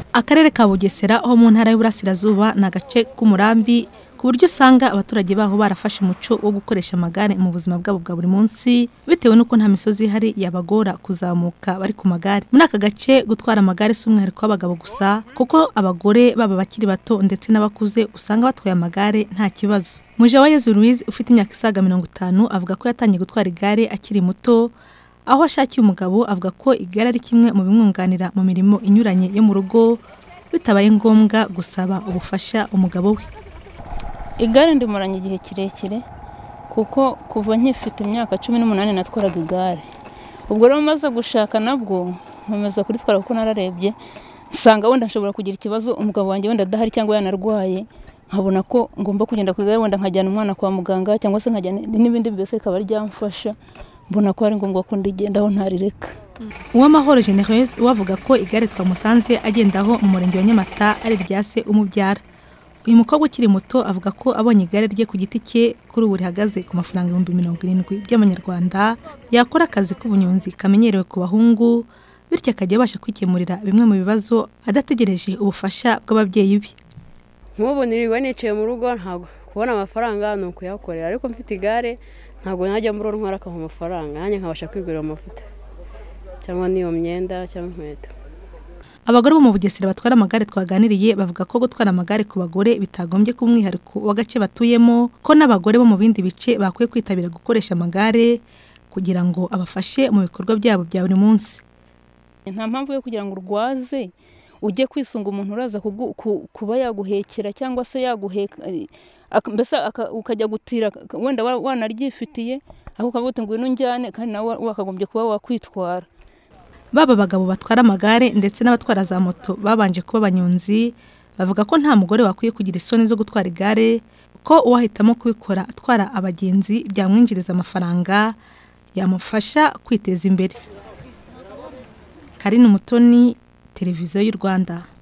Akarere ka Bugesera ho mu ntara y'Uburasirazuba na gace k'umurambi ku buryo usanga abaturage baho barafashe umuco wo gukoresha amagare mu buzima bwabo bwa buri munsi bitewe nuko nta misozi ihari yabagora kuzamuka bari ku magare. Muri aka gace gutwara amagare si umwihariko w'abagabo gusa kuko abagore baba bakiri bato ndetse n'abakuze usanga batwaye amagare nta kibazo. Mujawayezu Louise ufite imyaka isaga 50 avuga ko yatangiye gutwara igare akiri muto. Aho ashakiye umugabo avuga ko igare ari kimwe mu bimwunganira mu mirimo inyuranye yo mu rugo bitabaye ngombwa gusaba ubufasha umugabo we. Igare ndimuranye igihe kirekire kuko kuva nkifite imyaka 18 natwaraga igare. Ubwo rero maze gushaka nabwo nkomeza kuritwara kuko nararebye nsanga wenda nshobora kugira ikibazo umugabo wanjye wenda adahari cyangwa yanarwaye nkabona ko ngomba kugenda ku igare wenda nkajyana umwana kwa muganga cyangwa se nkajyana n'ibindi byose bikaba ryamfasha. Mbona ko ari ngombwa ko ndigendaho ntarireka. Uwamahoro Genereuse wavuga ko igare twamusanze agendaho mu murenge wa Nyamata ari rya se umubyara. Uyu mukobwa ukiri muto avuga ko abonye igare rye ku giti cye kuri ubu rihagaze ku mafaranga 70,000 by'amanyarwanda yakora akazi k'ubunyonzi kamenyerewe ku bahungu bityo akajya abasha kwikemurira bimwe mu bibazo adategereje ubufasha bw'ababyeyi be. Nk'ubu niriwe nicaye mu rugo ntabwo kubona amafaranga no kuyakorera ariko mfite igare ntabwo najya muri ntwara ka amafaranga nanjye nkabasha kwigurira amavuta cyangwa niyo myenda cyangwa inkweto. Abagore bo mu Bugesera batwara amagare twaganiriye bavuga ko gutwara amagare ku bagore bitagombye ku mwihariko w'agace batuyemo ko n'abagore bo mu bindi bice bakwiye kwitabira gukoresha amagare kugira ngo abafashe mu bikorwa byabo bya buri munsi. Nta mpamvu yo kugira ngo urwaze ujye kwisunga umuntu uraza kuba yaguhekera cyangwa se yaguheka mbese ukajya gutira wenda wanaryifitiye aho ukavuga ngo inunjyane kandi nawe wakagombye kuba wakwitwara. Baba bagabo batwara amagare ndetse n'abatwara za moto babanje kuba abanyonzi bavuga ko nta mugore wakwiye kugira isoni zo gutwara igare ko uwahitamo kubikora atwara abagenzi byamwinjiriza amafaranga yamufasha kwiteza imbere. Karine Umutoni, Televiziyo y'u Rwanda.